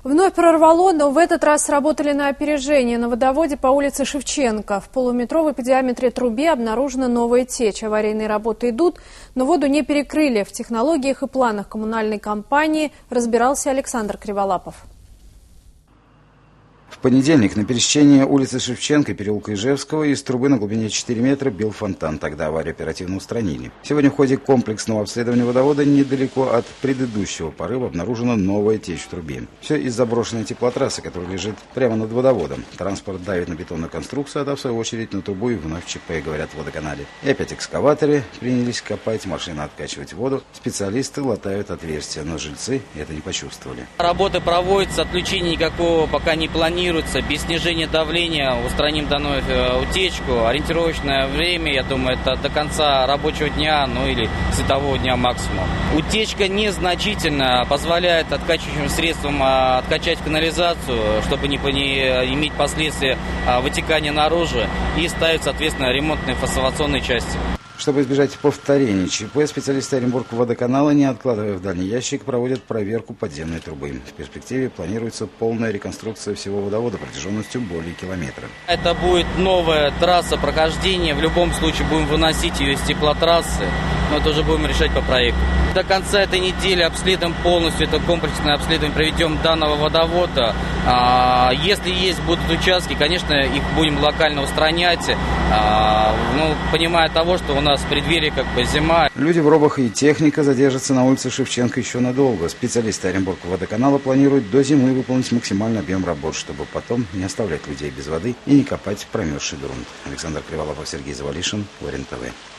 Вновь прорвало, но в этот раз сработали на опережение. На водоводе по улице Шевченко в полуметровой по диаметре трубе обнаружена новая течь. Аварийные работы идут, но воду не перекрыли. В технологиях и планах коммунальной компании разбирался Александр Криволапов. В понедельник на пересечении улицы Шевченко и переулка Ижевского из трубы на глубине 4 метра бил фонтан. Тогда аварию оперативно устранили. Сегодня в ходе комплексного обследования водовода недалеко от предыдущего порыва обнаружена новая течь в трубе. Все из заброшенной теплотрассы, которая лежит прямо над водоводом. Транспорт давит на бетонную конструкцию, а в свою очередь на трубу и вновь ЧП, говорят в водоканале. И опять экскаваторы принялись копать, машины откачивать воду. Специалисты латают отверстия, но жильцы это не почувствовали. Работы проводятся, отключения никакого пока не планируется. Без снижения давления устраним данную утечку. Ориентировочное время, я думаю, это до конца рабочего дня, ну или светового дня максимум. Утечка незначительно, позволяет откачивающим средствам откачать канализацию, чтобы не иметь последствия вытекания наружу, и ставить, соответственно, ремонтные фасовационные части. Чтобы избежать повторения ЧП, специалисты Оренбургводоканала, не откладывая в дальний ящик, проводят проверку подземной трубы. В перспективе планируется полная реконструкция всего водовода протяженностью более километра. Это будет новая трасса прохождения. В любом случае будем выносить ее из теплотрассы, но это уже будем решать по проекту. До конца этой недели обследуем полностью, это комплексное обследование проведем данного водовода. Если будут участки, конечно, их будем локально устранять, понимая того, что у нас в преддверии зима. Люди в робах и техника задержатся на улице Шевченко еще надолго. Специалисты Оренбургводоканала планируют до зимы выполнить максимальный объем работ, чтобы потом не оставлять людей без воды и не копать промерзший грунт. Александр Криволапов, Сергей Завалишин, ОРЕН ТВ.